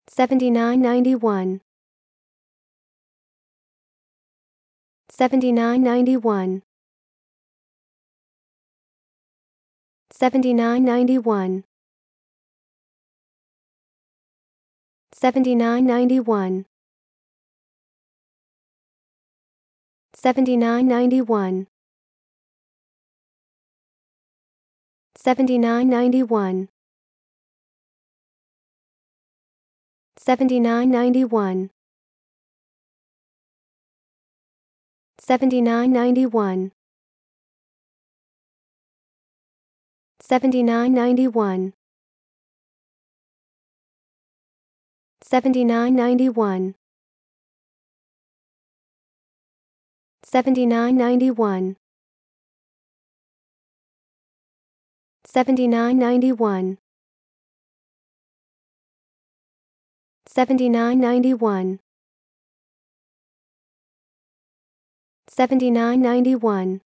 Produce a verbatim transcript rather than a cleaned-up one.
seventy-nine ninety-one, seventy-nine ninety-one, seventy-nine ninety-one, seventy-nine ninety-one, seventy-nine ninety-one, seventy-nine ninety-one, seventy-nine ninety-one, seventy-nine ninety-one, seventy-nine ninety-one, seventy-nine ninety-one, seventy-nine ninety-one, seventy-nine ninety-one, seventy-nine ninety-one, seventy-nine ninety-one,